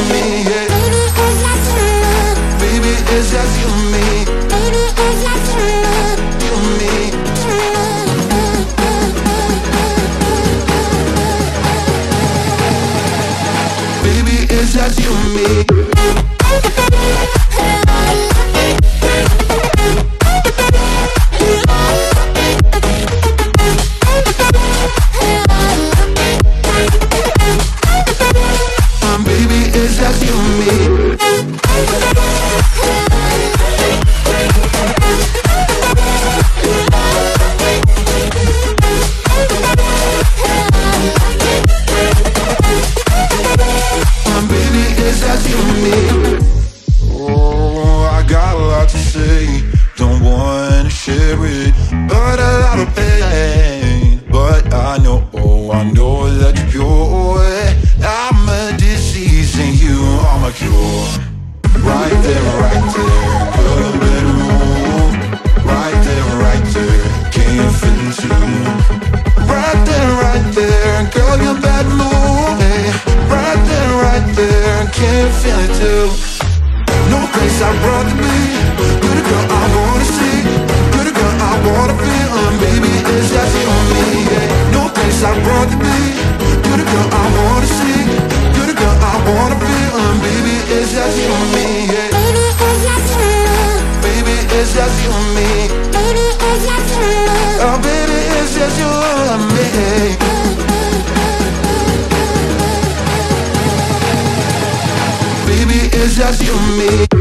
and me, yeah. Baby, it's just you and me. You and me. Baby, it's just you and me. I know that you're pure. I'm a disease and you are my cure. Right there, girl, you better move. Right there, can't fit into. Right there, girl, you better move. Hey, right there, can't fit into. No place I'd rather be. You're the girl I wanna see. You're the girl I wanna feel. Baby, it's just you and me, yeah. No place I'd rather be. You're the girl I wanna see. You're the girl I wanna feel. Baby, it's just you and me, yeah. Baby, it's just you and me. Oh, baby, it's just you and me. Baby, it's just you and me.